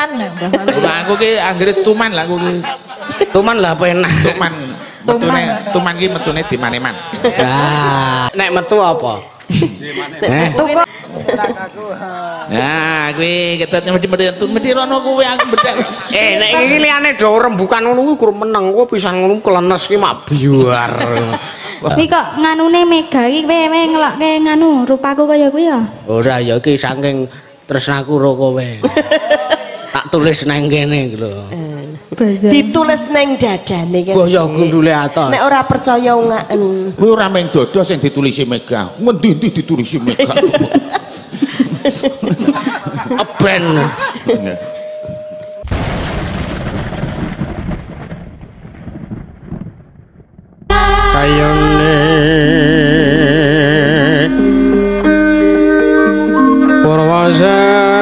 tuman. Lah aku ki anggere tuman lah aku ki. Tuman lah penak. Tuman ki metune di maneman. Nah, nek metu apa? Nah, kuwi ketut mesti rono kuwi aku bedhek. Nek iki liyane do rembukan ngono kuwi kurang meneng kok pisan ngono klenes ki mak biar. Kuwi kok nganune mega iki kowe ngelokke nganu rupaku kaya kuwi ya. Ora ya iki saking tresnaku karo kowe. Tak tulis nang kene lho. Ditulis nang dadane kene. Mbah ya gundule atos. Nek ora percaya ngaken. Kuwi ora mung dodo sing ditulisi Mega. Ngendi-endi ditulisi Mega. Aben. Kayone Purwasa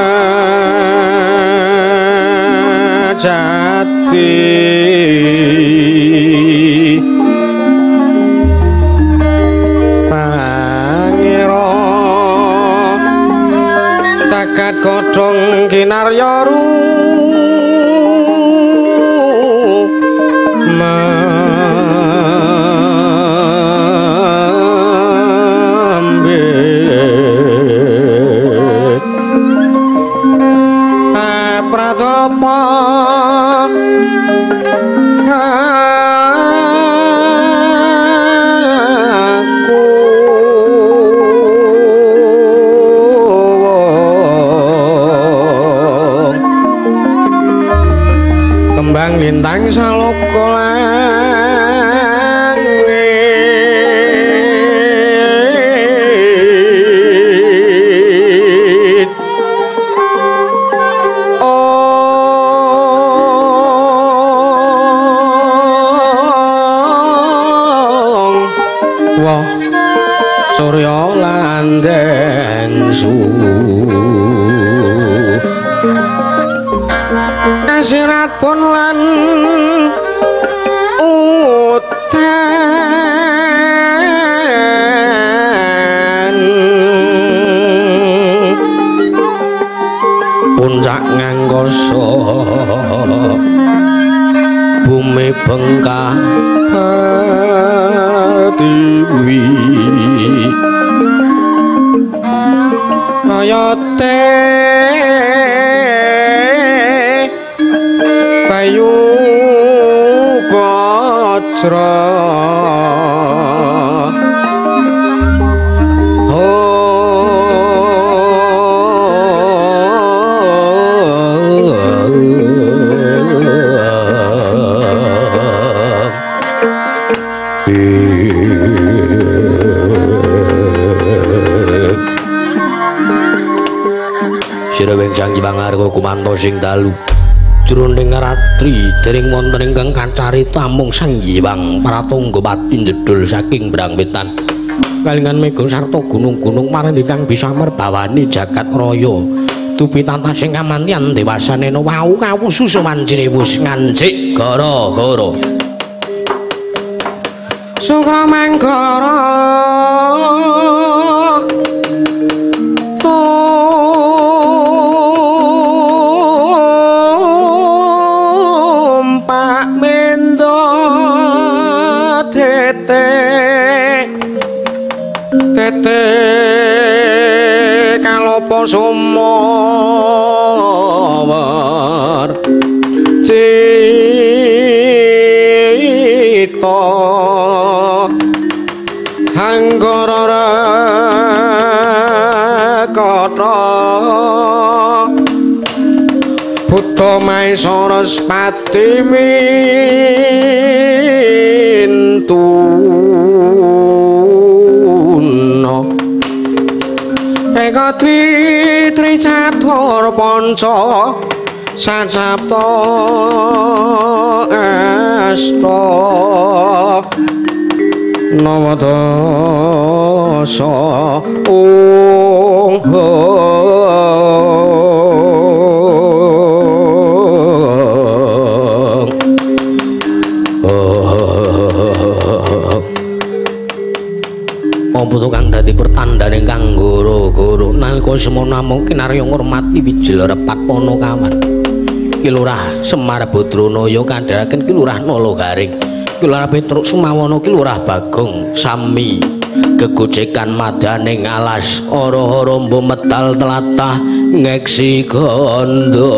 jati pangira cagat godhong kinaryaru kembang lintang saloko langit wah surya landeng sirat pun lan udan puncak ngangkasa bumi bengkah pertiwi ayote bayu bajra Sirawing Sang Hyang Arga kumanto sing dalu jroning ratri dereng wonten ingkang kacarita mung Sang Hyang Pratangga pati jedul saking brangwetan kalingan mega sarta gunung-gunung marendikang bisa merbawani jagat raya tupitantah sing kamantian dewasane wau kawusu sumanjine wus ngancik gara-gara Sukra Manggara tete kalopo sumawar cita hanggara kata Buddha Maesara Spati Eka Dwi Tricatur Panca Sacapta Asta Nawadasa Butuh kang dadi pertandane kang guru-guru nalika semana mungkin arya ngurmati wijil repat Panakawan Ki Lurah Semar Badranaya kandharaken Ki Lurah Nalagaring, Ki Lurah Petruk Sumawana, Ki Lurah Bagong sami gegojekan madaning alas ara-ara mbo metal tlatah ngeksi gandha.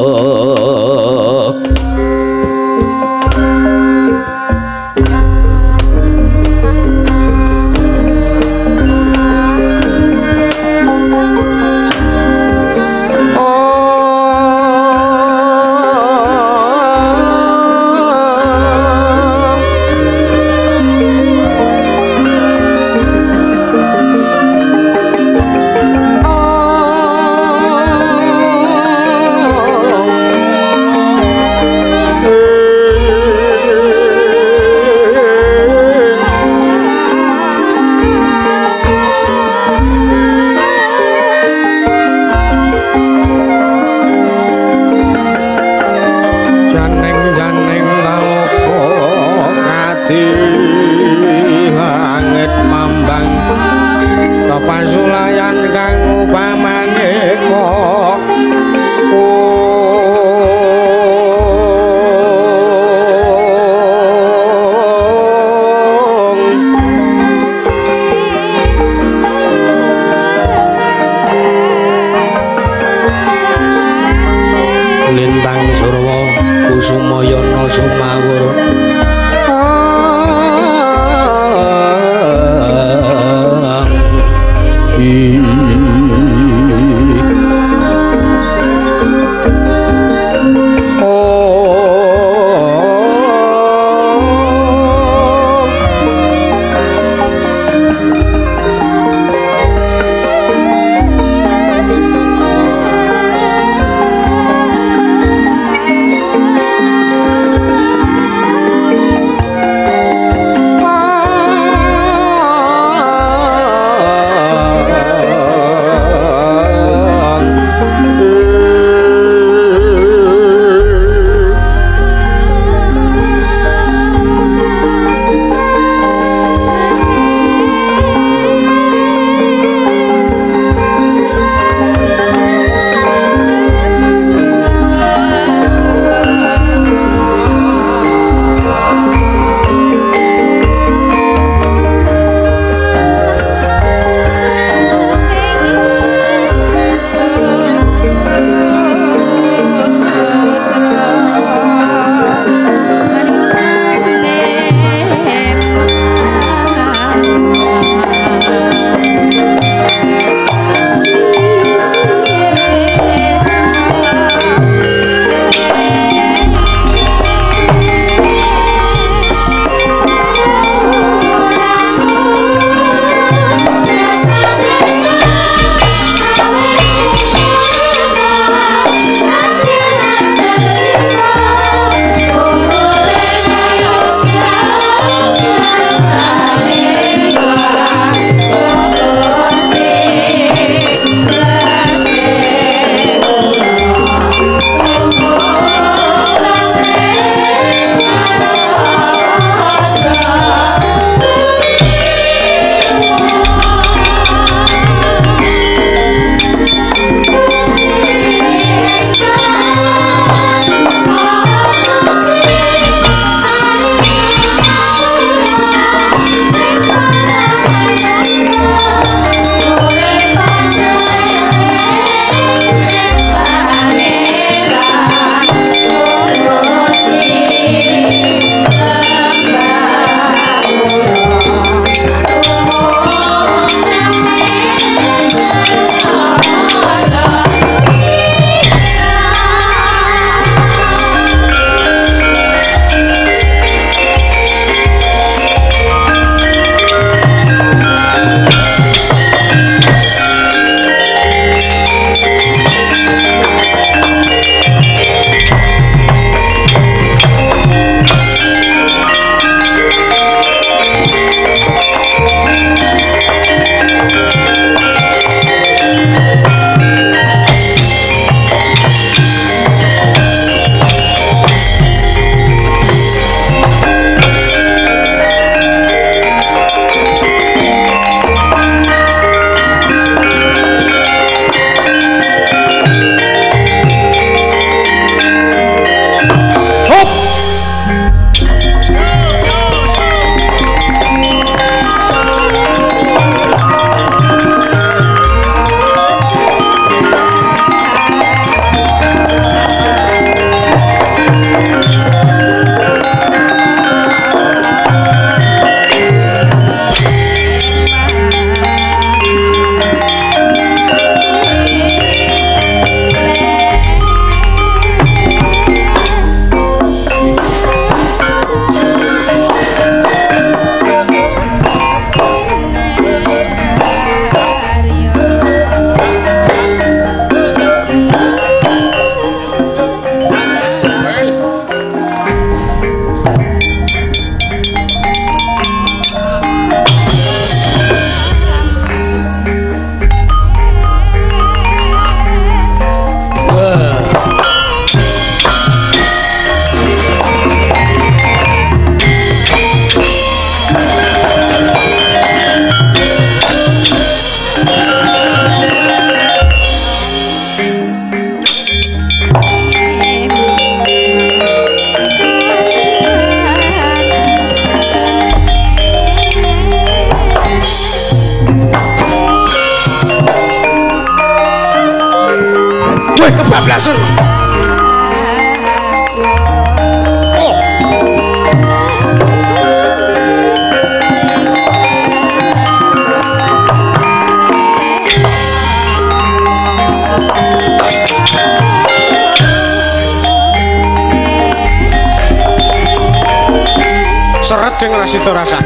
seret ing rasida rasa.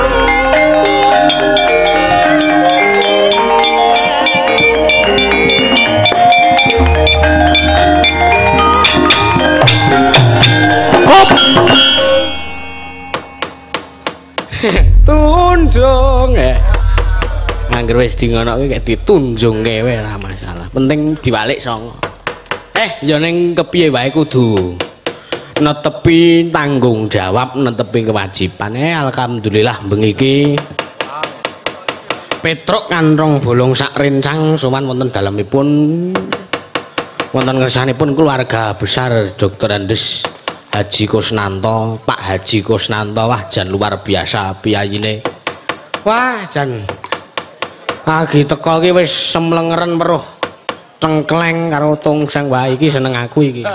Tunjung angger wis di ngono kuwi ditunjungke wae ora masalah. Penting diwalik songo. Ya ning kepiye wae kudu netepi tanggung jawab, netepi kewajiban. Alhamdulillah bengi iki Petruk kantong bolong sak rencang sowan wonten dalemipun wonten ngersanipun keluarga besar Dr. Andes Haji Kusnanto, Pak Haji Kusnanto. Wah jan luar biasa piyayine. Wah jan lagi teko iki wis semlengeren weruh cengkleng karo tungsang. Wah iki seneng aku iki.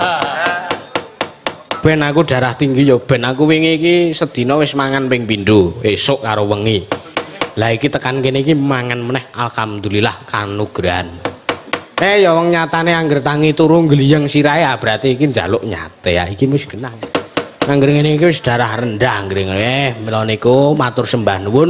Ben aku darah tinggi ya ben aku wingi iki sedina wis mangan ping pindho esuk karo wengi. Lah iki tekan kene iki mangan meneh alhamdulillah kanugrahan. Ya wong nyatane angger tangi turu gliyeng sirahe berarti iki njaluk nyate ya iki wis genah. Angger ngene iki wis darah rendah angger mila niku matur sembah nuwun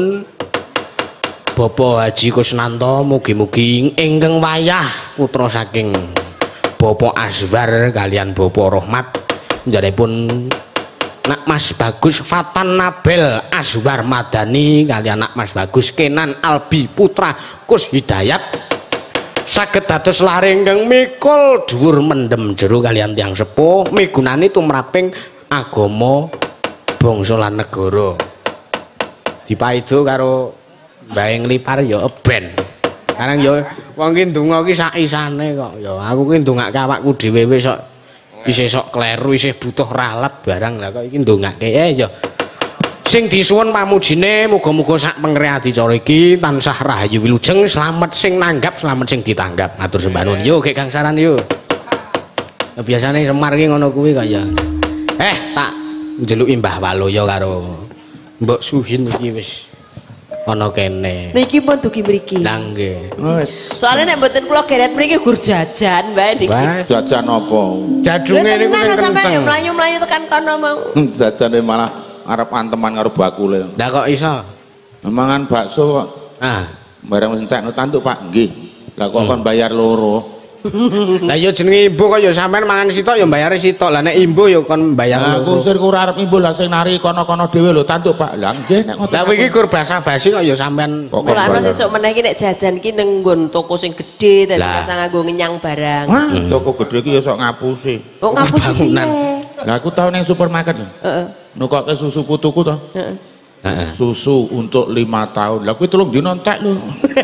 Bapak Haji Kusnanto mugi-mugi ingkang wayah putra saking Bapak Azwar kalian Bapak Rahmat njarepun Nak Mas Bagus Fatan Nabil Azwar Madani kalian Nak Mas Bagus Kenan Albi putra Kus Hidayat saged dados lare ingkang mikul dhuwur mendem jero kalian tiyang sepuh migunani tumraping agama bangsa lan negara. Dipaido karo Mbah Nglipar ya ben. Karang ya wong ki ndonga ki sak isane kok. Ya aku ki ndongake awakku dhewe wis sok isih sok kleru, isih butuh ralat barang. Lah kok iki ndongake ya sing disuwun pamujine muga-muga sak pengre adicara iki tansah rahayu wilujeng, slamet sing nanggap, slamet sing ditanggap. Matur sembah nuwun. Yo Gek Gangsaran yo. Biasane Semar ki ngono kuwi kok ya. Tak njeluki Mbah Waloya karo Mbok Suhin iki wis ana kene. Niki pun dugi mriki. Lah nggih. Wis. Soale nek mboten kula geret mriki gur jajan wae niki. Jajan apa? Jadunge niku sing sampe mlayu-mlayu tekan kono mau. Jajane malah arep anteman karo bakule. Lah kok iso? Mangan bakso kok. Barang entekno tantuk Pak, nggih. Lah kok kon bayar loro. Lah ya jenenge imbu kok ya sampean mangan sitok ya mbayare sitok. Lah nek imbu ya kon mbayar loro. Aku sir ora arep imbu lah sing nari kono-kono dhewe lho tantuk Pak. Lah nggih nek ngoten. Lah iki kur basa-basi kok ya sampean. Mulane sesuk meneh iki nek jajan iki ning nggon toko sing gedhe dadi biasa nganggo ngenyang barang. Toko gedhe iki ya sok ngapusi. Kok ngapusi piye? Lah aku tau ning supermarket. Heeh. Nukokke susu putuku to. Heeh. Susu untuk 5 tahun. Lah kuwi 3 dina entek lho.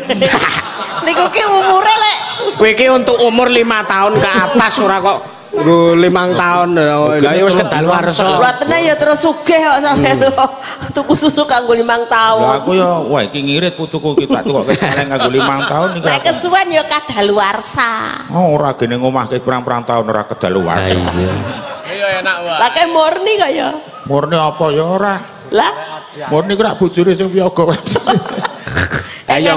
Niku ki umure lek. Kowe iki untuk umur 5 tahun ke atas ora kok nggo 5 tahun. Lah ya wis kedaluwarsa. Lah tenan ya terus sugih kok sampean. Tuku susu kanggo 5 tahun. Lah aku ya wah iki ngirit putuku iki tak tukokke sampeyan kanggo 5 tahun iki. Nek kesuwen ya kadaluwarsa. Oh ora gene ngomahke pirang-pirang tahun ora kedaluwarsa. Iya enak wae. Lah kan murni kok ya. Murni apa ya ora? Lah murni ku rak bojone sing piyaga. Ayo.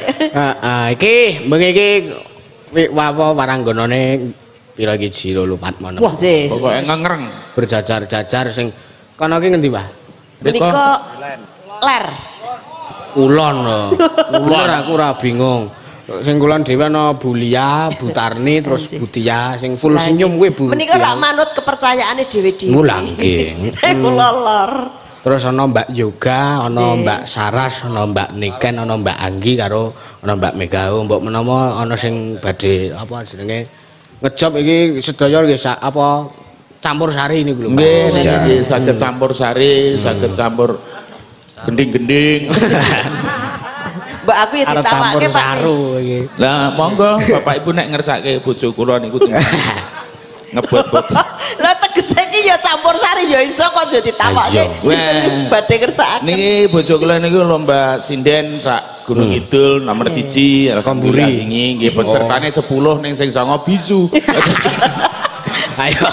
Iki bengi iki apa paranggonane pira iki jiro lupat mono. Wah, pokoke ngengreng berjajar-jajar sing kono ki ngendi, Pak? Menika ler. Kulon lho. Kulon aku ora bingung. Sing kulon dhewe ana Bulia, Butarni terus Butia sing full senyum kuwi Bu. Menika rak manut kepercayaane dhewe-dhewe. Mulang nggih. Kula lor. Terus ana Mbak Yoga, ana Mbak Saras, ana Mbak Niken, ana Mbak Anggi karo ana Mbak Megao. Mbok menawa ana sing badhe apa jenenge ngejob iki sedaya nggih apa campur sari niku lho. Nggih, saged campur sari, saged campur gending-gending. Mbak aku ya ditawakke Pak. Iki. Lah monggo Bapak Ibu nek ngersake bojo kula niku ngebot-bot. Lah tegese iki ya campur sari ya iso kok yo ditawakke. Badhe ngersakake. Niki bojo kula niku lomba sinden sak Gunung Kidul nomor 1 alhamdulillah wingi nggih pesertane 10 ning sing 9 bisu. Ayo.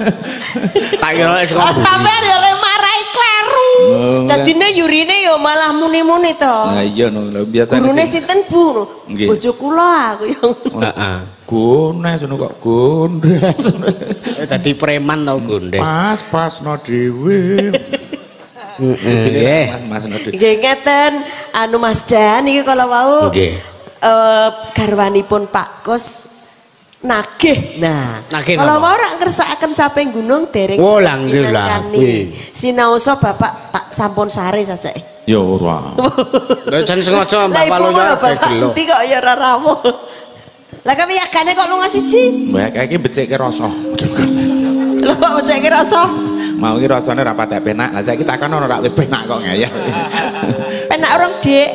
Tak kira wis kok. Sampeyan ya le marai kleru. Dadine yurine ya malah muni-muni to. Lah iya no, biasane. Gurune sinten Bu? Bojo kula aku ya. Heeh. Gones ngono kok gondes. Dadi preman to gondes. Pas-pasno dhewe. Nggih. Mas Nodut. Nggih ngeten anu Mas Dan iki kala wau Nggih. garwanipun Pak Kus nagih. Nah, Nagih kalau napa? mau ora ngersakaken caping gunung dereng. Oh, lah nggih lah. minangkani. Sinaosa Bapak tak sampun sare sajake. Ya ora. Lha jan sengaja Lah Bapak ibu lo ngono ya Bapak gelo. ngerti kok ya ora rawuh. Lah kepiyagane kok lunga siji? Mbak iki becike rasa. Lho kok beceke rasa? Mau iki rasane ra patek penak. Lah saiki takon ora wis penak kok ngayah. Penak orang Dik.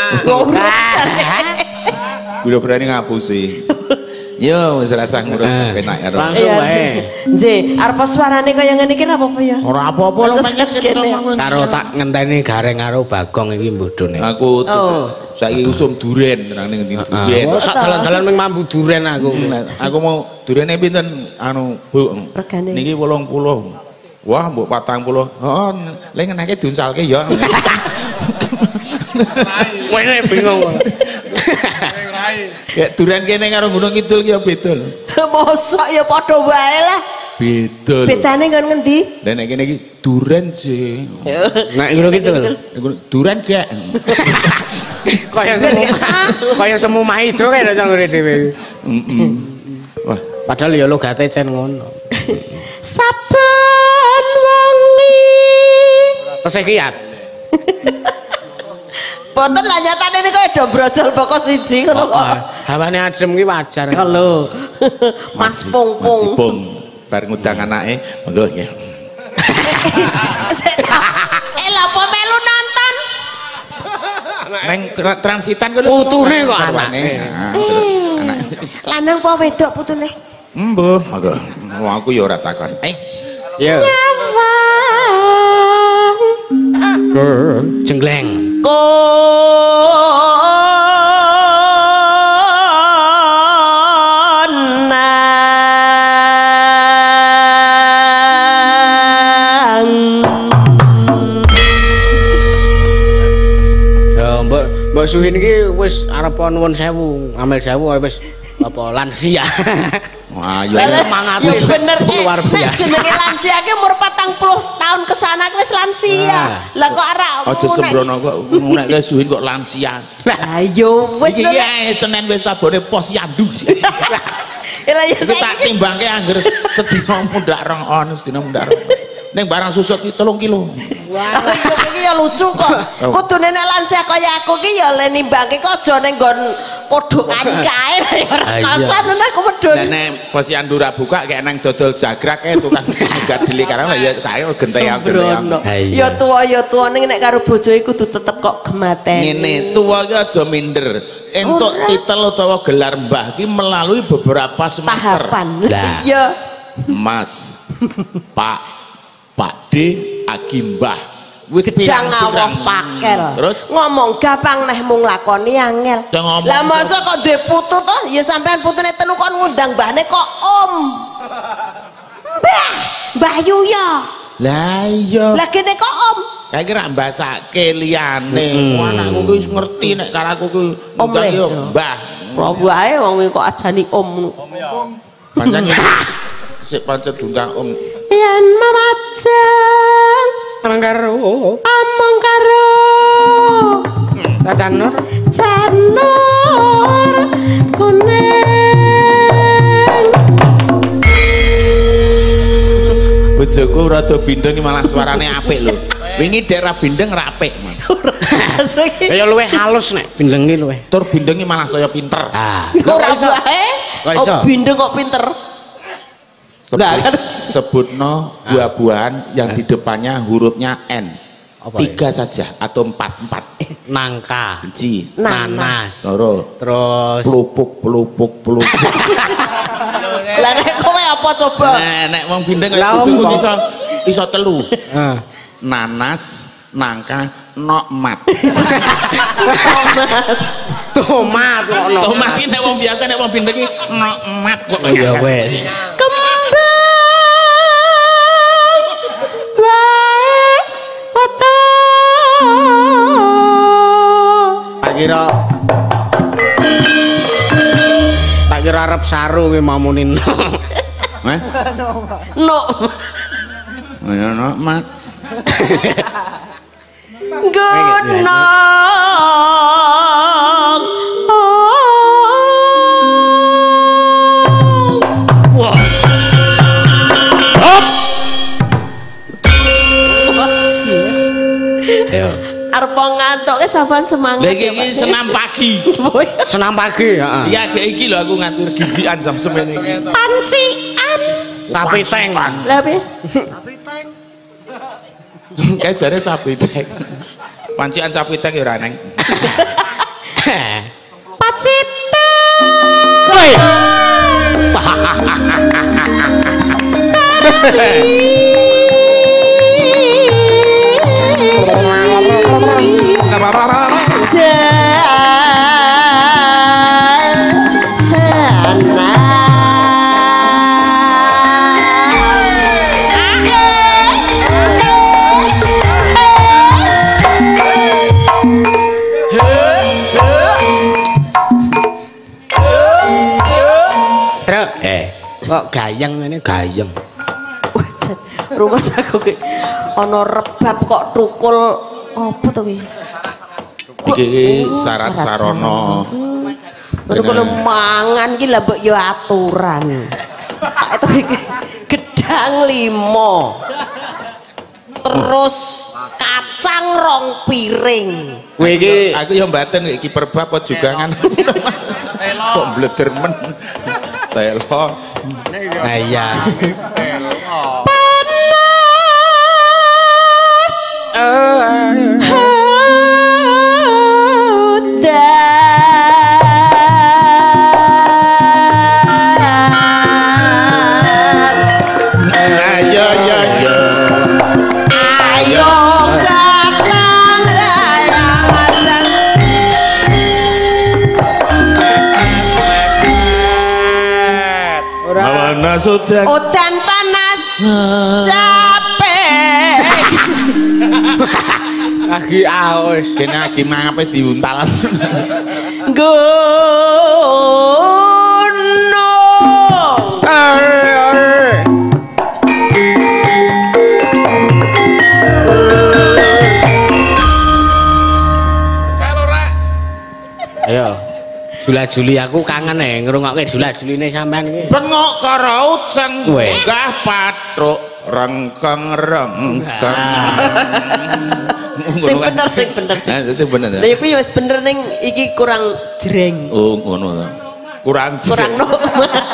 Kudu berani ngapusi. Yo wis rasa ngurus penak ya. Langsung wae. Nggih, arep suarane kaya ngene iki apa apa ya? Ora apa-apa lho pancen Karo tak ngenteni gareng karo Bagong iki mbodhone. aku saiki usum duren nang ning duren. Oh, sak dalan-dalan ming mambu duren aku. Aku mau durene pinten anu Bu? Regane. Niki 80. Wah, mbok 40. Heeh, lek ngenake diunsalke ya. Wene bingung. Kayak duren kene karo Gunung Kidul ki ya beda lho. Mosok ya padha wae lah. Beda lho. Bedane nggon ngendi? Lah nek kene iki duren sih. Nek ngono gitu lho. Duren gak. Kaya semu maido kaya ngene dhewe. Wah, Padahal ya logate cen ngono. Saben wengi. Kesekian. Boten lah nyatane niku do brojol pokok siji ngono kok. Hawane adem ki wajar. Halo. Mas Mas Pungpung. Ipung bar ngundang anake, monggo nggih. Lha apa melu nonton? Neng transitan kok Putune kok anake. Lanang apa wedok putune? Mbuh, monggo. Wong aku ya ora takon. Ya. Jengleng. Ya Mbak Suhin iki wis arep nuwun sewu, amel sewu wis apa lansia. Wah, Lah ya semangat Ya bener luar biasa. jenenge lansia ki umur 40 tahun kesana wis lansia. Lah kok ora aja sembrono kok nek kesuhin kok lansia. Lah yo wis Iki ae Senin wis sabone posyandu. Lah ya Iki tak timbangke angger sedina mundak rong on, sedina mundak rong. Ning barang susuk ki 3 kilo. Wah, iki ya lucu kok. Kudune nek lansia kaya aku ki ya le nimbangke kok aja ning nggon kodhokan kae ora kasan aku medun. Lah nek posyandu ra buka kayak nang dodol jagrak tukang gadeli karang lah ya kae genteng Sembrono. Ya tuwa ning nek karo bojo iku kudu tetep kok gemateni. ngene tuwa ki aja minder. Entuk titel utawa gelar mbah ki melalui beberapa semester. Tahapan. Lah. Ya Mas, Pak D, Agi Mbah. Wis gedang awah pakel. Terus ngomong gampang neh mung lakoni angel. Ya ngomong Lah masa kok duwe putu to? Ya sampean putune telu kon ngundang mbahne kok Om. Mbah Yuya. lah iya. Lah kene kok Om. Kayak kira mbasake liyane. Anakku ki wis ngerti nek karo aku ki Om le. yo Mbah. Kok wae wong kok ajani Om. Pancen sik pancen dungkang Om. Yen mamajeng Amang karo among karo Janur. Janur kuning. Bojoku rada bindeng iki malah suarane apik lho. Wingi daerah bindeng ra apik. Ya luwih halus nek bindeng iki luwih. Tur bindeng iki malah saya pinter. Ah. Ora bae. Kok iso? Oh bindeng kok pinter. Nah, kan. Sebutno buah-buahan yang di depannya hurufnya N. Apa 3 saja atau 4 Nangka, biji. nanas, Loro. terus Pelupuk. Lah nek kowe apa coba? Nek wong bindeng Lah, kaya bojoku Om. iso telu. ah. Nanas, nangka, nokmat. Tomat kok no. Tomat iki nek wong biasa nek wong bindeng iki nokmat kok. Ya wes. Kembang wae foto. Tak kira arep saru ki mamunin. Hah? No. Ya nokmat. gunung wah hop ayo arep ngantuk sampean semangat lha iki senam pagi senam pagi heeh iya iki lho aku ngatur gijian jam semene iki pancian sapi teng lha piye kayak jare sapi teng pancian sapi teng ya ora neng pacita woi kok gayeng ini gayeng rumah saku ki ana rebab kok tukul apa to ki iki syarat sarana baru kono mangan ki lah mbok yo aturan itu iki gedang 5 terus kacang 2 piring kowe iki aku yo mbaten iki perbab kok juga kan kok bleder men telo nah iya udan panas capek lagi aus kene lagi mangape diuntal gunung ayo jula-juli aku kangen ngrungokke jula-juline sampean iki bengok karo ucen gah patruk rengkeng sing bener sing bener lha iku ya wis bener ning iki kurang jreng oh ngono to kurang nikmat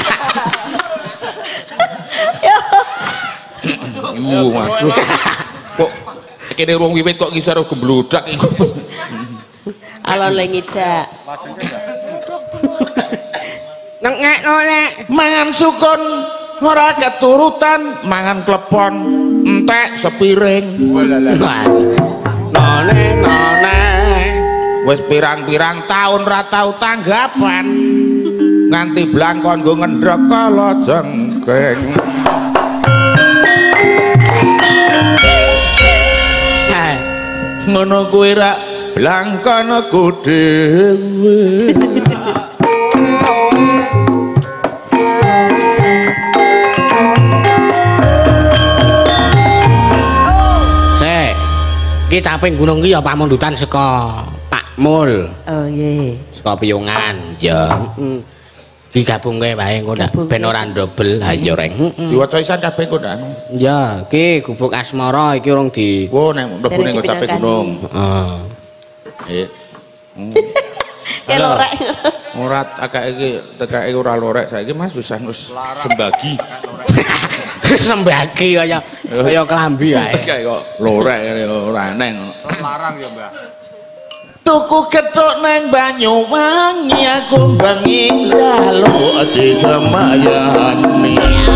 waduh kok kene wong wiwit kok ngisor gemblodak ala lengidak nengekno nek mangan sukun ora keturutan mangan klepon entek sepiring none wis pirang-pirang taun ra tau tanggapan nganti blangkon nggo ngendrok kala jengking ngono kuwi ra blangkon aku dhewe iki caping gunung ki ya pamundutan saka Pak Mul. Oh nggih. Saka Piyungan ya. Digabungke wae engko ndak ben ora ndobel. Ha ya reng. Diwaca isan kabeh engko ndak. Ya, iki gubuk asmara iki urung di. Oh nek mlebu ning caping gunung. Heeh. Ya lorek. Ora tekake ora lorek saiki Mas wis sembagi. Sembagi kaya klambi wae. Tekake kok lorek ora eneng. Larang ya, Mbah. Tuku kethuk nang Banyuwangi aku bengi njaluk disemayani.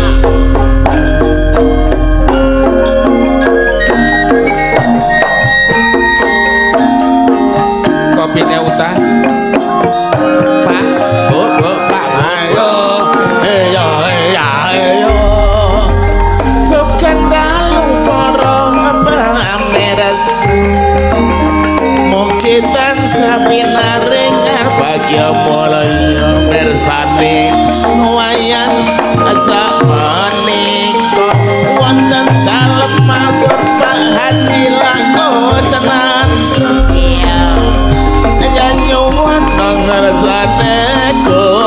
Kopine utah. Pak, Bu, Pak. Ayo. Dalu para pameres mungkin tansah pinaring bagya mulya mirsani wayang samane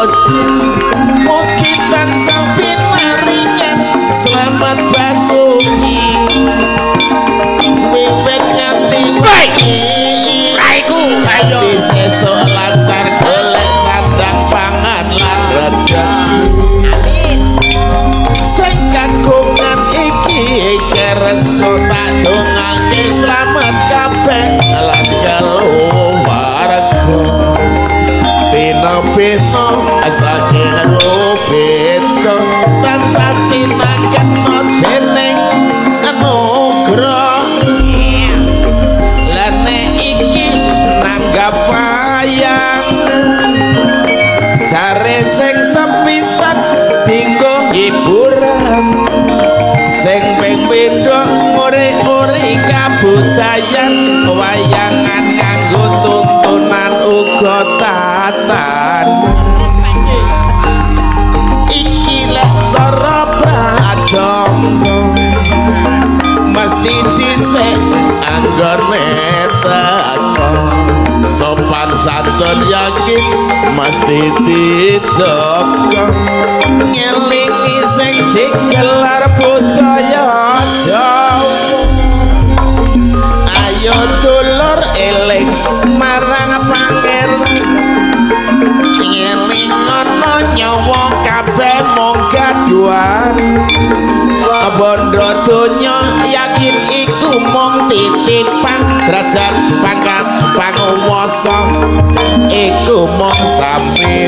Gusti mugi tansah pinaringan selamat basuki wiwit nganti raiku ayo sesuk lancar golek sandang pangan lan rezeki sing kagungan iki kersa tak dongake slamet kabeh lan keluarga pino saking rupito tansah cinakena dening anugrah lan nek iki nanggap wayang jare sing sepisan dinggo hiburan sing ping pindho ngore-ore kabudayan wayangan nganggo tuntunan uga tatan iki lek cara pradonga mesti dhisik anggone teko sopan santun yakin mesti dijaga ngelingi sing digelar budaya Jawa ayo dulur eling marang pangeran ngeling ana nyawa kabeh mung gaduhan bondo donya yakin iku mung titipan derajat pangkat panguwasa iku mung sampir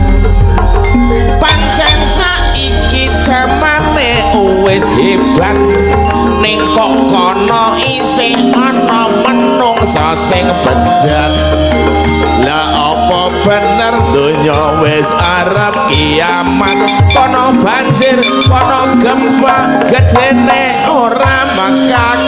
pancen saiki jamane wis hebat ning kok kono isih ana menungsa sing bejat lah apa bener donya wis arep kiamat kono banjir kono gempa gedene ora makak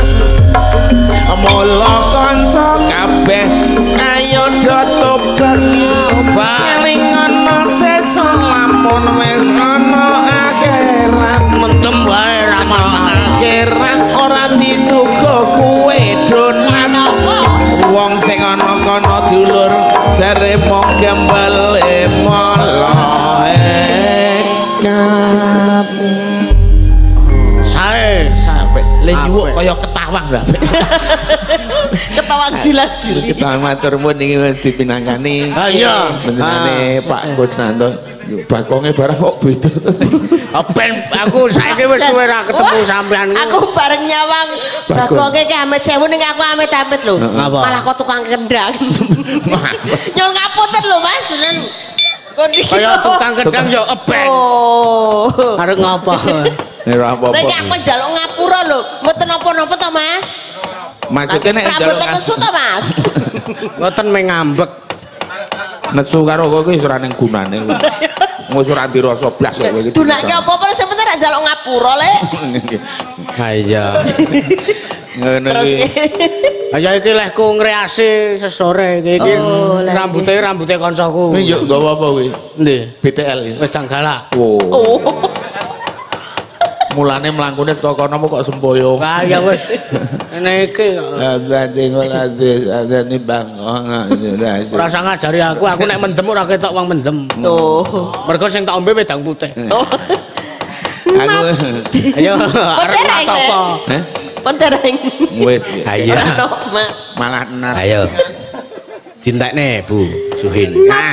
mula kanca kabeh ayo do tobat ngeling ana sesuk lamun wis ana akhirat mentem wae ra akhirat ora disuga kuwe donan wong sing ana kono dulur jare mung gembel mola sae sampe le nyuwuk kaya ketawang lho ketawang jilat-jilit kita matur nuwun iki dipinangkani iya benjenane Pak Kusnanto bakonge barang kok beda ben aku saiki wis suwe ra ketemu sampean aku bareng nyawang bagonge ki amit sewu ning aku amit-amit lho malah kok tukang kendang nyul ngapunten lho Mas kaya tukang kendang yo eben oh arep ngapa ora apa-apa lha aku njaluk ngapura lho mboten napa-napa to Mas maksudnya nek njaluk nesu to Mas ngoten meng ngambek nesu karo kowe wis ora ning gunane wis ora dirasa blas kowe iki dunake apa-apa sing penting nek njaluk ngapura le ha iya ngono terus iki ayo iki lehku ngreasi sesore iki rambute kancaku yo nggawa apa kowe ndi BTL wedang galak oh mulane mlangkune teko kono kok semboyong ah ya wis ngene iki ada bang ora usah ngajari aku nek mendem ora ketok wong mendem oh mergo sing tak ombe wedang putih aku ayo arep apa pendereng wis ayo malah enar ayo dintekne Bu Suhin nah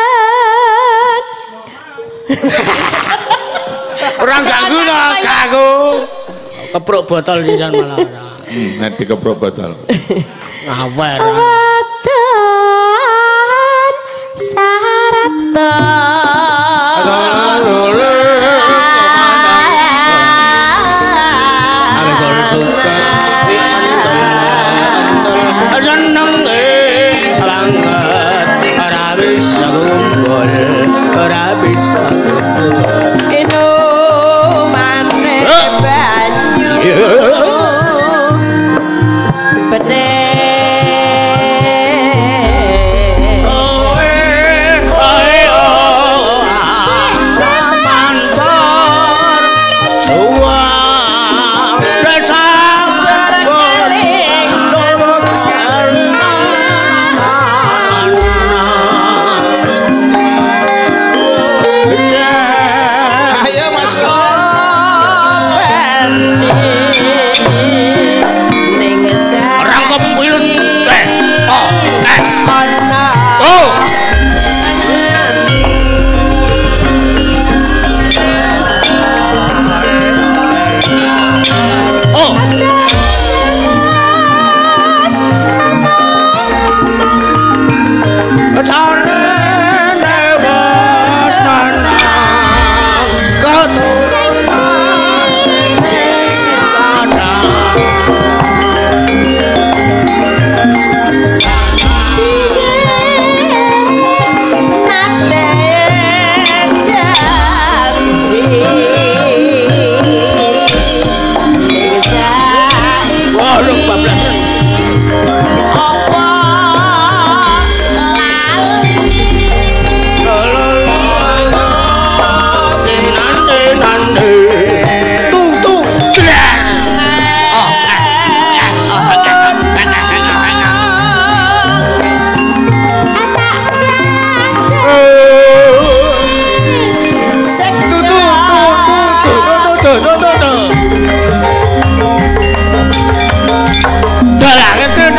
orang ganggu no kaku kepruk botol pisan malah nanti kepruk botol ngawer watan sarata ale suka seneng banget ora bisa kumpul ora bisa tuh. Dalah ngeten.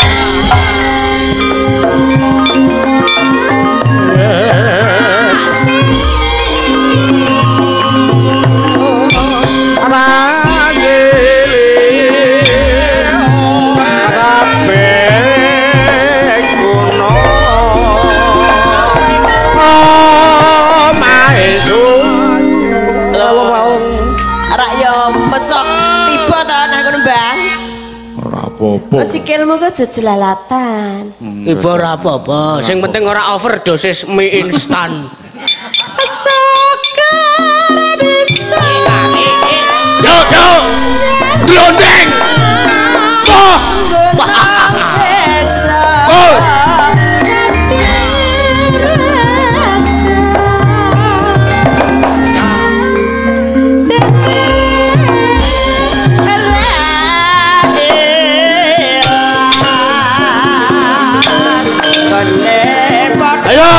Mesok tiba to nang kono, Bang. Ora apa-apa. Sikilmu kok aja jelalatan. Ibu ora apa-apa, sing penting ora overdosis mie instan. Sokar bisa. Yo yo. Glondeng. Oh. Oh. Ayo.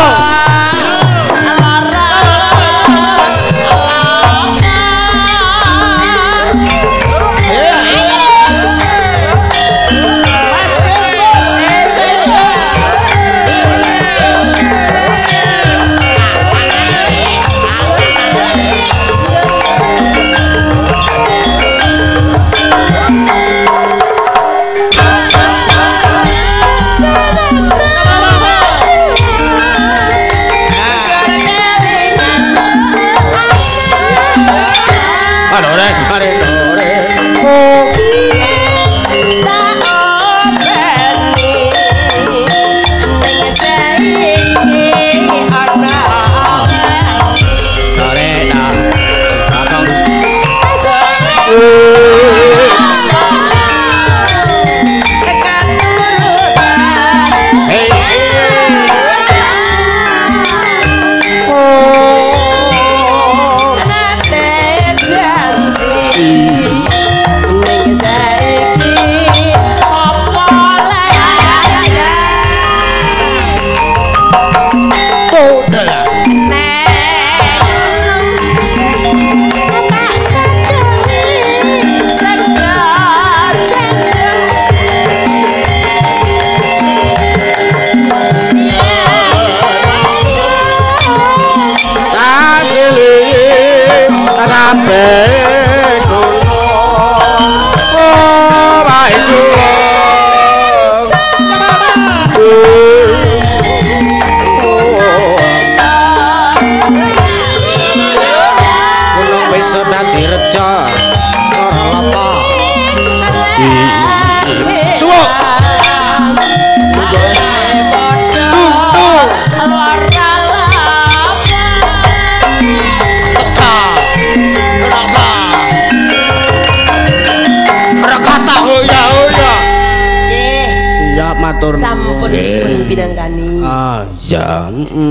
Sampun dipun bidangkani. Ah, ya,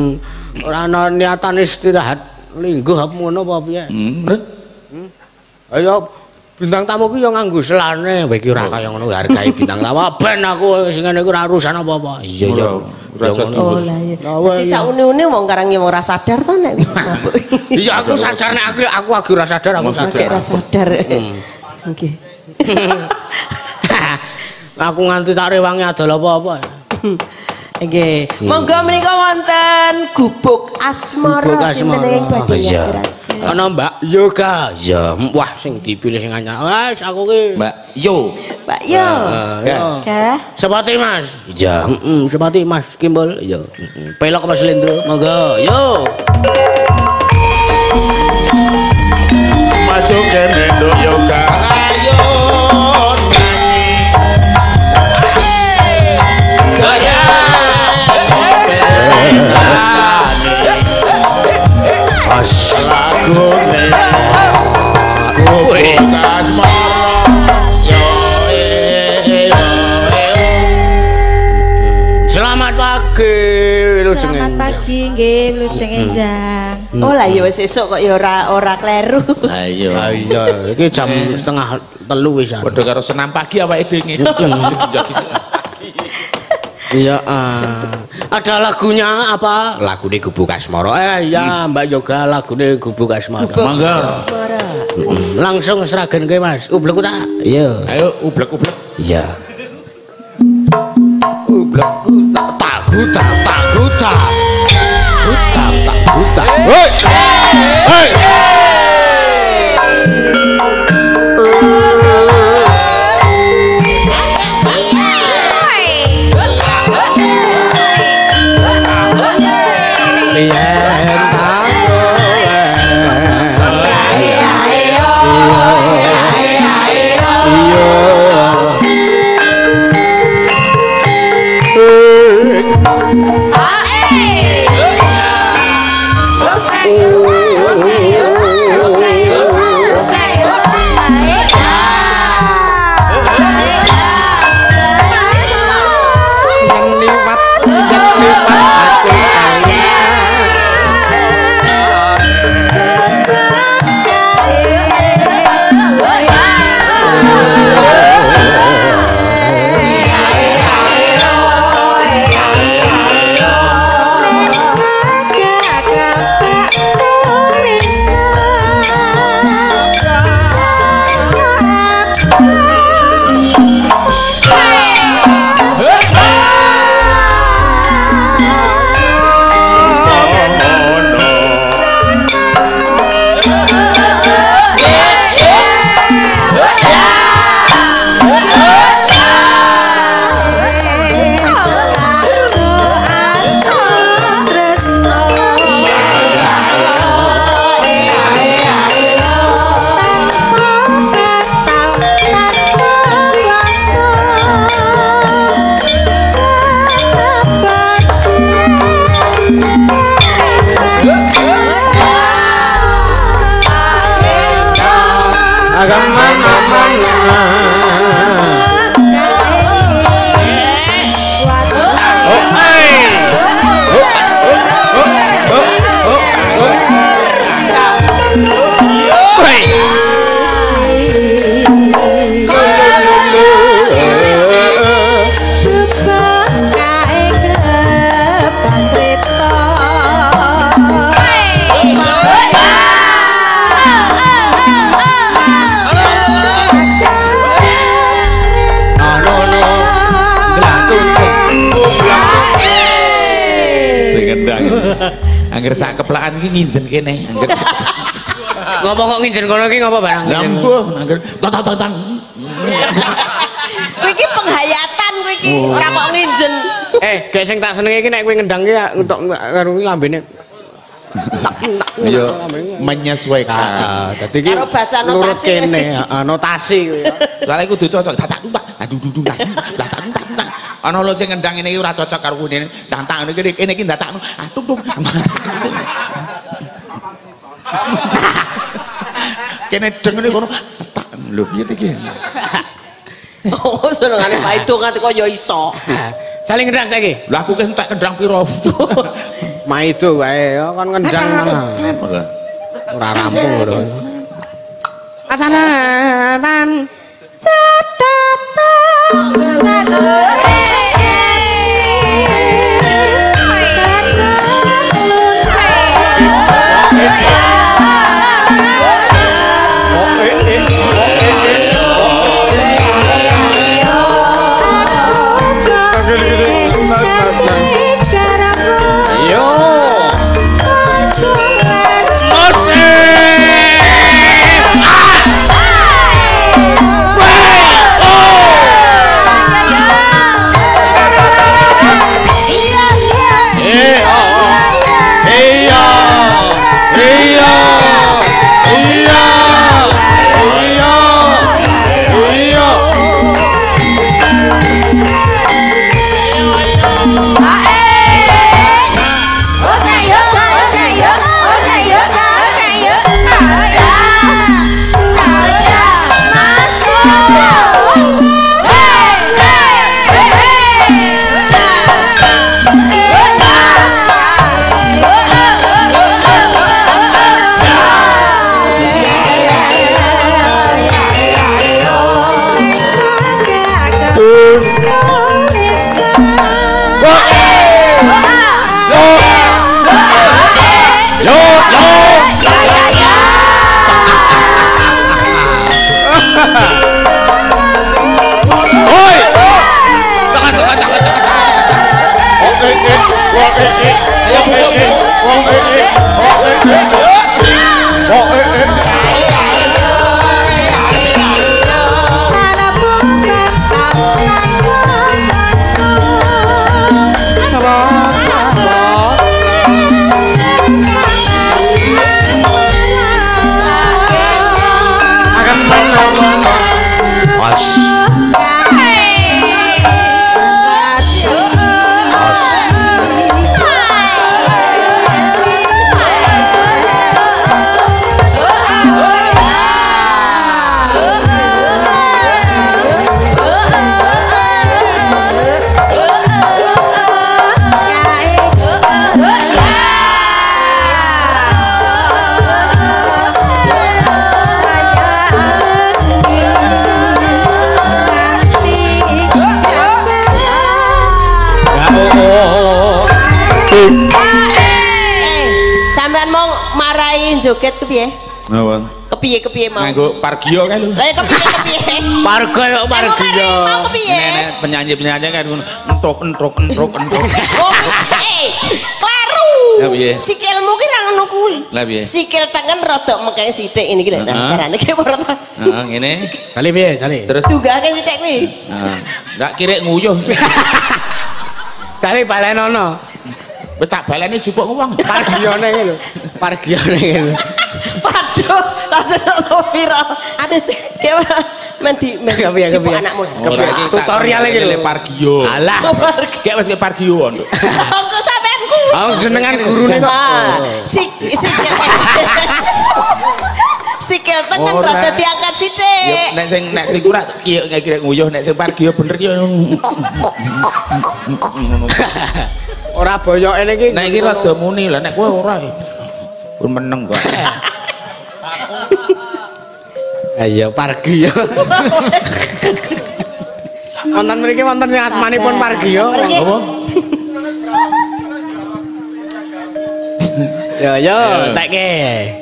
ora ana niatan istirahat lingguh apa ngono apa piye? Ayo bintang tamu ku yo nganggo selane, kowe iki ora kaya ngono hargai bintang tamu. Ben aku sing ngene iku ora urusan apa-apa. Iya ya. Oh lah iya. Dadi saune-une wong karange wong ora sadar to nek mabuk. Iya aku sadar nek aku ora sadar aku sadar. Ora sadar. Nggih. Aku nganti tak rewangi adol apa-apa. Nggih. Monggo menika wonten gubuk asmara sinten ing badhe nyaturaken. Ana Mbak Yoga. Ya, wah sing dipilih sing anyar. Wes aku ki Mbak Yo. Mbak Yo. Kah? Sepati Mas. Ya, sepati Mas Kimbul. Ya. Pelok Mas Lendro. Monggo. Yo. Maju kene do Yoga. Ayo. Lagune Gubuk Asmara yo. Selamat pagi Wilujeng. Selamat pagi nggih Wilujeng Enjang. Oh lah ya wis esuk kok ya ora kleru. Ayo. Iya, iki jam setengah 3 wis. Padha karo senam pagi awake dhewe. Iya, ada lagunya apa? Lagune Gubuk Asmara. Iya, Mbak Yoga lagune Gubuk Asmara. Monggo. Asmara. Langsung seragen kowe Mas. Ublek ta? Iya. Ayo ublek-ublek. Iya. Ublek tak guta. Guta. Hei. Hei. Angger sak kepelakan iki nginjen kene. Angger. Ngopo kok nginjen kono iki ngopo barang? Ya mbuh, angger tototan. Kowe iki penghayatan kowe iki, ora kok nginjen. Gek sing tak seneng iki nek kowe ngendang ki entuk karo lambene. Iya, menyesuaikan. Dadi iki Karo baca notasi. nurut kene, notasi kuwi ya. Soale kudu cocok. Tak. Lah tak. Ana lho sing ngendang ngene iki ora cocok karo kene. Tak ngene kene iki ndatakno. Tung. Kene dengene kono. Tak lho piye iki. Oh, senengane paido nganti kaya iso. Saling ngendang saiki. Lah aku entek kendang piro? Maido wae ya kon ngendang mana. Ora rampung lho. Asanan. joget kepiye? Napa? Kepiye mau? Nganggo pargio kan lho. Lah kepiye? Pargo yo pargio. Mau kepiye? Nenek penyanyi-penyanyi kan entrok. Oh, klaru. Ya piye? Sikilmu ki ra ngono kuwi. Lah piye? Sikil tangan rada mengke sithik ini ki lho carane ki ora ta. Heeh, ngene. Sale piye, sale? Terus Tunggake sithik kuwi. Heeh. Ndak kirek nguyuh. Sale balenono. Wis tak baleni jupuk wong. Pargione iki lho. Pargione iki lho. Waduh, langsung viral. Aduh, gimana? Mendi Kepiye? anakmu. Ora iki Tutorial iki lho. Pargio. Alah. Kayak wis ke pargio nduk. Kok sampean ku? Oh, jenengan gurune kok. Sikil tangan rada diangkat Ya sithik. nek sing ora kirek nguyuh nek sing pargio bener ki. Ora boyoke niki. Nek iki rada muni lah nek kowe ora. Pun meneng kok. Ayo Pargio. Wonten mriki wonten sing asmanipun Pargio. Apa? Yo, tekke.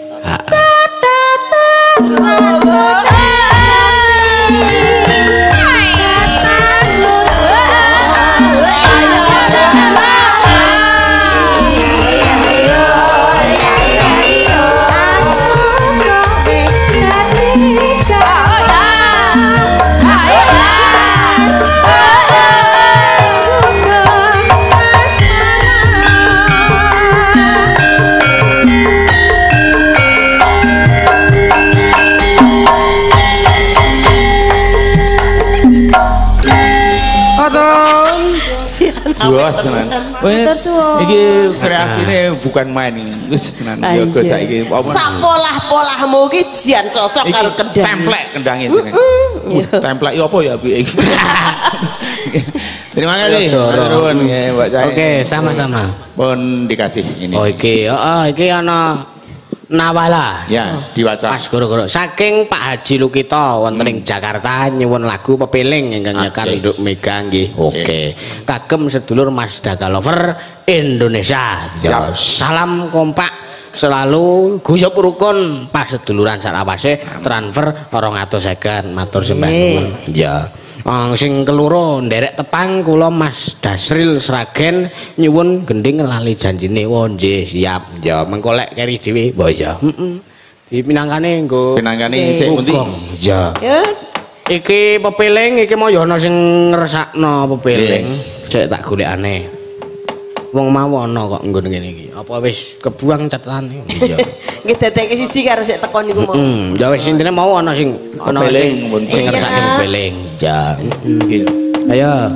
Jos tenan. Wis iki kreasine bukan main iki. Wis tenan jaga saiki apa. Sak-polah-polahmu ki jan cocok karo kendang. Templek kendange jenenge. Templek apa ya iki. Terima kasih. Nuwun nggih Mbak Cai. Oke, sama-sama. Pun dikasih ini. Oh iki, heeh iki ana Nawala. Ya, diwaca. Pas goro-goro saking Pak Haji Lukito wonten ing Jakarta nyuwun lagu pepiling ingkang nyekan Nduk Mega nggih. Oke. Kagem sedulur Mas Daga Lover Indonesia. Ya, salam kompak selalu guyub rukun pas seduluran salawase transfer 250 matur sembah nuwun. Ya. Sing keloro nderek tepang kula Mas Dasril Sragen nyuwun gending lali janjine. Oh nggih siap. Ya mengko lek keri dhewe mbok ya. Heeh. Dipinangkane nggo Pinangkane sik pundi? Ya. Ya. Iki pepiling iki mau ya ana sing ngresakno pepiling. Cek tak golekane. Wong mau ana kok nggon ngene iki. Apa wis kebuang catetane? Iya. Nggih dadekke siji karo sik teko niku mau. Ya wis intine mau ana sing sing ngersake pepiling. Ya. Ayo.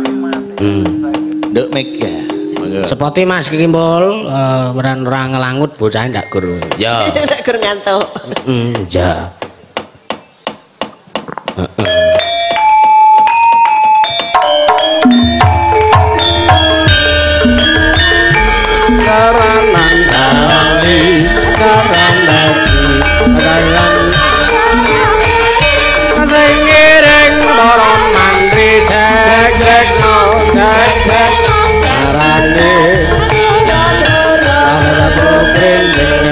Nduk Mega. Sepoti Mas Kimbul meran ora ngelangut bocah ndak gur. Ya. Gur ngantuk. Ya. Karanan kali karanan sing ngiring para mantri cek no cek sarane ada bukin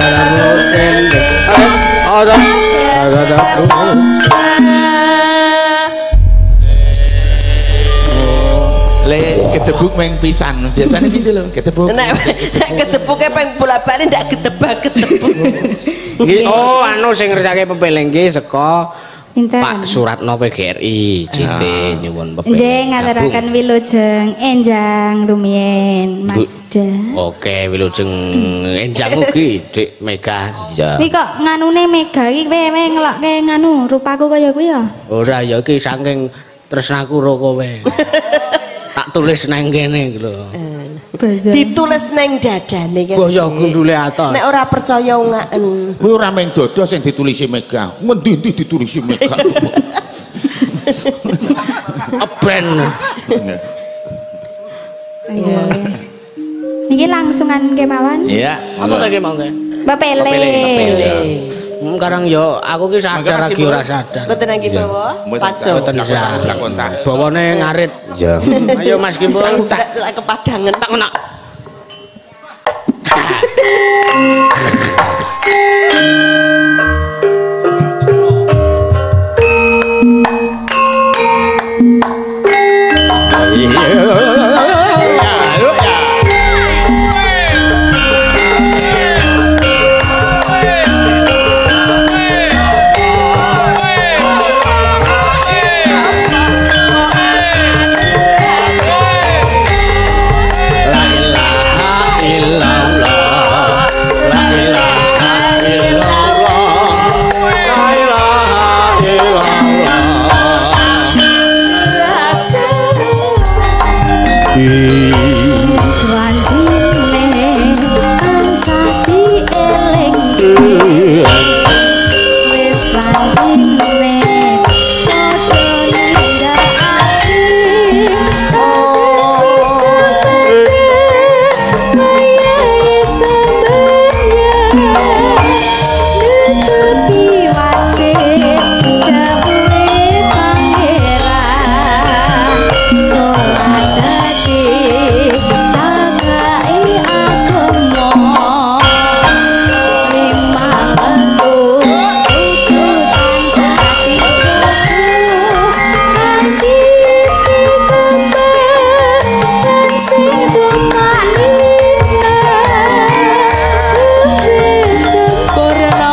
Le ketebuk main pisan biasanya pintu lho ketebuk. Nek ketepuke ping bola-bali ndak ketebak-ketebuk. Nggih, oh anu sing ngresake pepiling nggih saka Pinten? Pak Suratno PGRI CT nyuwun pepiling. Nggih ngaturaken wilujeng enjang rumiyin Mas Da. Oke, wilujeng enjang ugi Dik Mega. Ya. Iki kok nganune Mega iki kowe ngelokke nganu rupaku kaya kuwi ya? Ora ya iki saking tresnaku karo kowe. Tak tulis nang kene iki lho. Basa. Ditulis neng dadane kan. Boyo gundule atos. Nek ora percaya ngaken. Kuwi ora mung dodo sing ditulisi Mega. Ngendi-endi ditulisi Mega. Eben. Iya. Niki langsungan kemawon. Iya. Apa ta ki mau ke? Bapele. Karang yo aku ki sadar lagi ora sadar. Mboten nang kiwa. Paso. Mboten bisa. Lakonta. Bawane ngarit. Ya. Ayo Mas Kimbul. Sak kepadangan. Tak ngono. Swanjine tansah dielingke wis swanjine padha nindakake wis kabeh wayahe sembahyang nutupi wajib dawuhe pangeran salatake cagake agama limang bentuk wujud tansah kanthi istiqomah dan sing tumanina luwih sempurna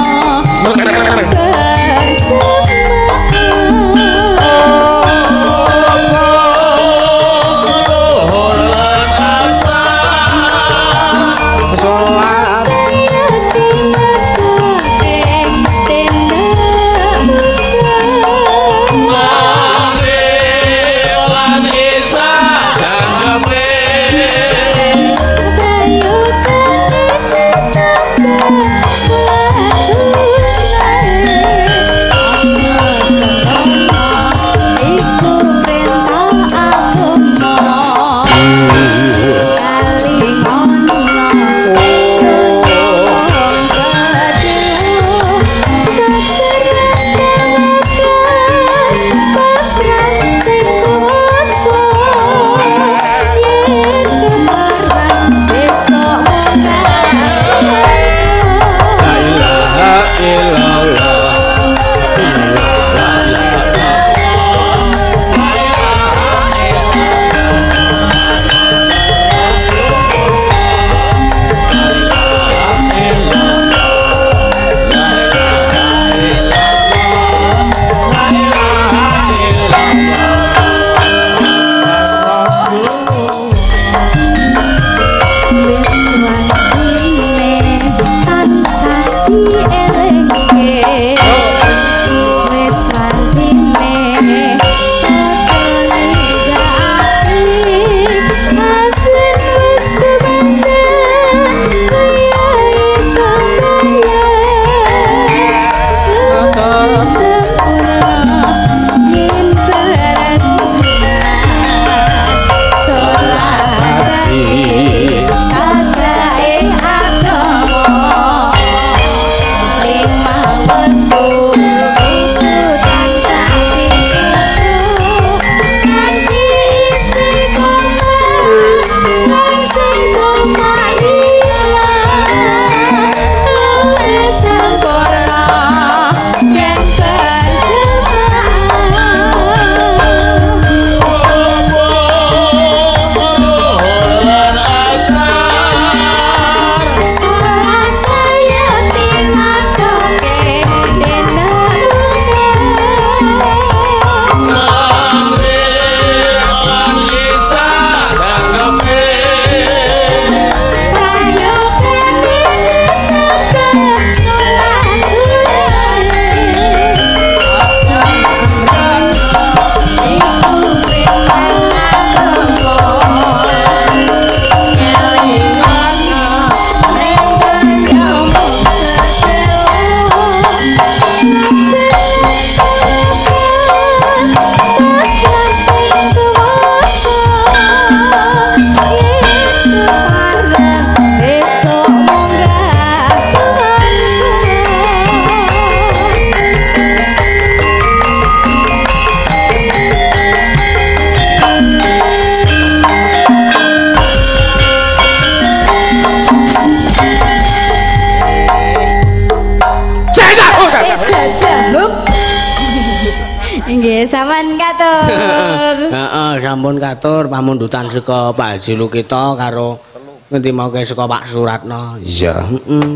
Nggih, sampun katur. Heeh, sampun katur pamundutan saka Pak Haji Lukito karo ngendi mauke saka Pak Suratno. Iya, heeh.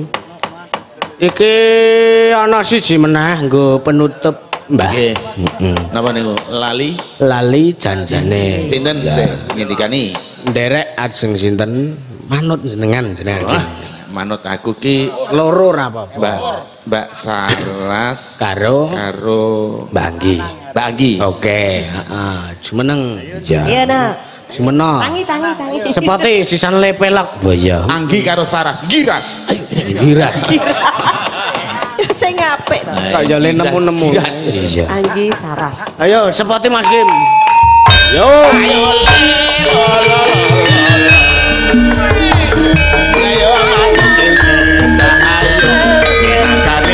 Iki ana siji meneh nggo penutup, Mbah. Nggih. Napa niku? Lali janjane. Sinten sing ngendikani? Nderek ajeng sinten? Manut jenengan. Manut aku ki loro ra apa-apa. Mbak Saras karo Banggi. Oke, heeh. Jumeneng. Iya, Nak. Semena. Tangi. Seperti sisan lepelak boya. Anggi karo Saras, giras. Giras. Sing apik to. Kok yo le nemu-nemu. Iya. Anggi Saras. Ayo seperti Mas Kim. Yo. Ayo ayo mati cahaya ngakane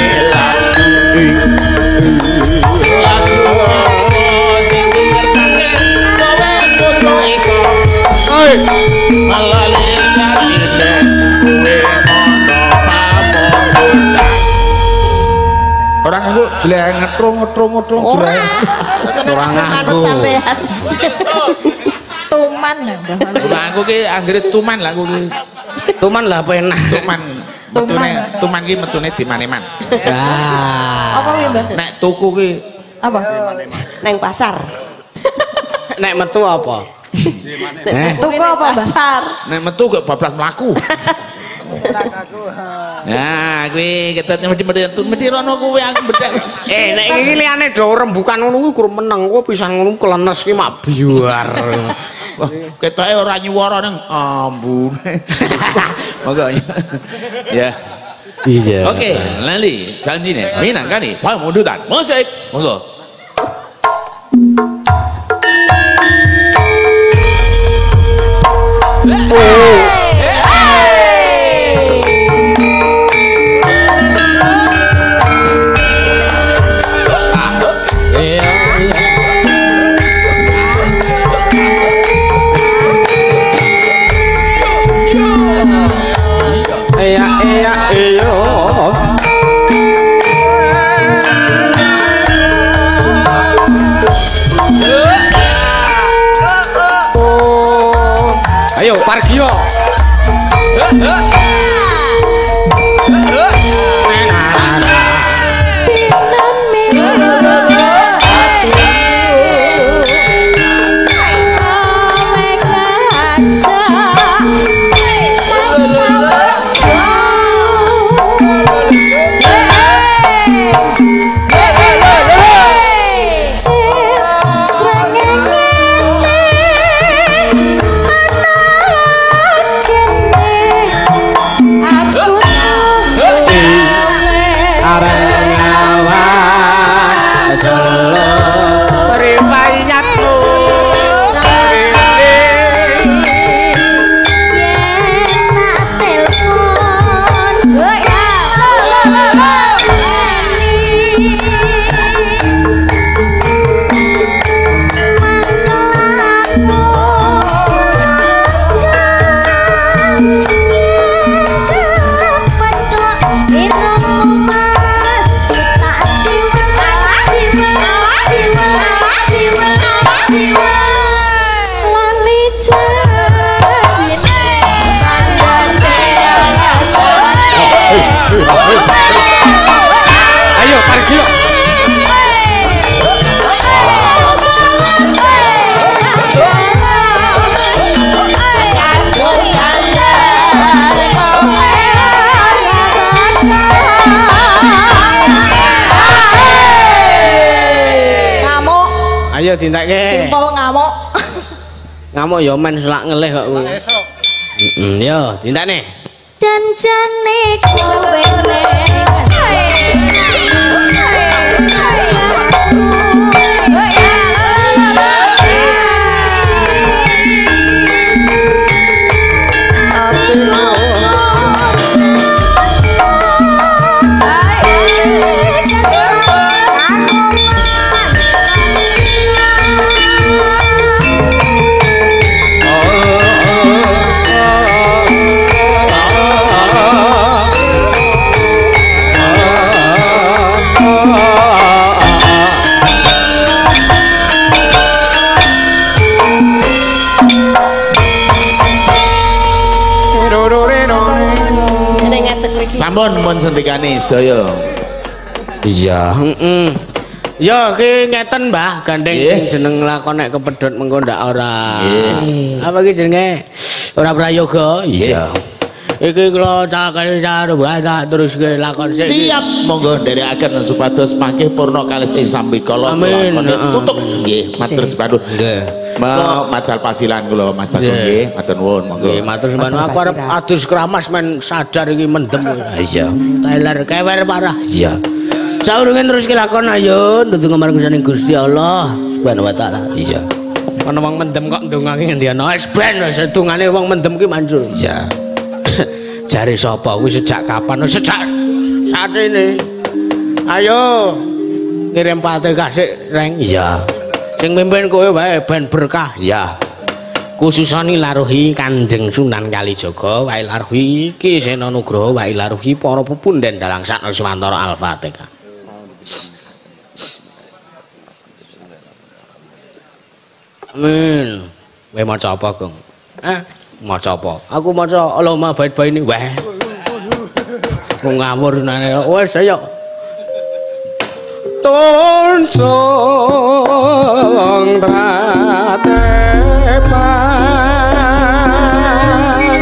lagu sing ngersake kowe foto iso malale jatine kowe ono pamon orang aku jelek ngetrung Orang aku sampean. Tuman ya. Lah aku ki anggere tuman lah aku ki. Tuman lah penah. Tuman ki metune di Maneman. Lah. Apa kuwi, Mbah? Nek tuku ki Apa? Neng pasar. Nek metu apa? Tuku apa, Mbah? nek metu kok bablas mlaku. Ya, kuwi ketet mesti rono kuwi aku bedhek. Nek iki liyane do rembukan ngono kuwi kur meneng kok pisan ngono klenes ki mak biar. Wah, ketoke ora nyuwara ning ambune. Monggo. Ya. Iya. Oke, lali janjine. Minangkani pamundutan musik. Monggo. Ayo Pargio. Ayo Pargio. Ngamuk. Ayo dintake. Timpul ngamuk. Ngamuk ya men selak ngelih kok kuwi. Yo dintakne. Janjane kowe Sampun mun sentikane sedaya. Iya, ya ki ngeten Mbah, gandeng Nggih. jeneng lakon nek kepedhot mengko ndak ora. Nggih. Apa ki jenenge? Ora prayoga? Iya. Iki kula cakali baca terus ke lakon sik. Siap, monggo nderekaken supados mangke purna kalih ing sambikala tutup nggih matur sepadu. Nggih. Madal pasilan kula Mas Bagong nggih, matur nuwun monggo. Nggih, matur nuwun. Aku arep adus keramas men sadar iki mendem. Iya. Teler kewer parah. Iya. Saurunge terus ke lakon ayo ndedonga marang Gusti Allah Subhanahu wa taala. Iya. Ana wong mendem kok ndongake ngendikane wis ben wis dungane wong mendem ki manjur. Iya. Jare sapa kuwi sejak kapan? Sejak saat ini. Ayo ngirim Fatihah sik reng. Iya. Sing mimpin kowe wae ben berkah. Iya. Khususane laruhi Kanjeng Sunan Kalijaga wae laruhi Ki Sena Nugraha wae laruhi para pepunden dalang sak Nuswantara Al-Fatihah. Amin. Kowe maca apa, Gong? Maca apa? Aku maca Allahumma baik-baik ini. Wah. Ngawur nane. Wes ayo. Toncong tratepan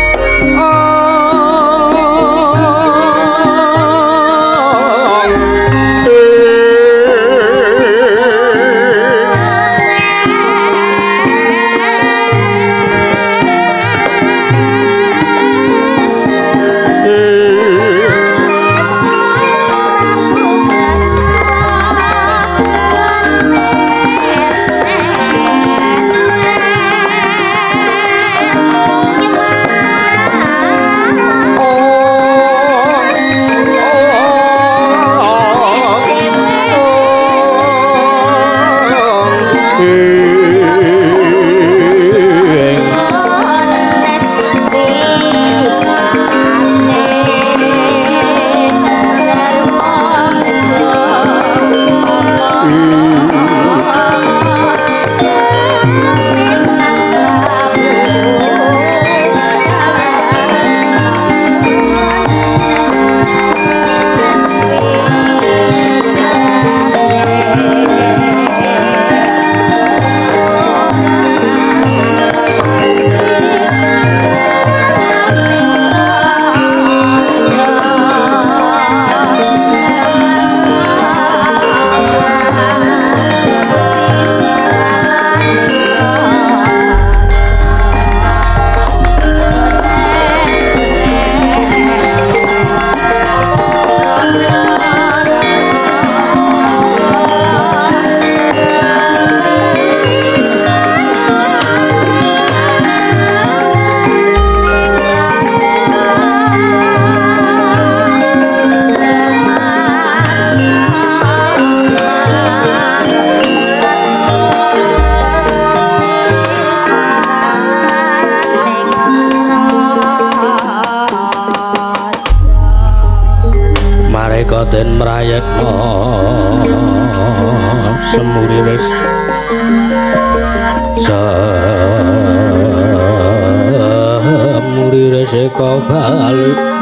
den mrayetna semuri wis semuri reseka bali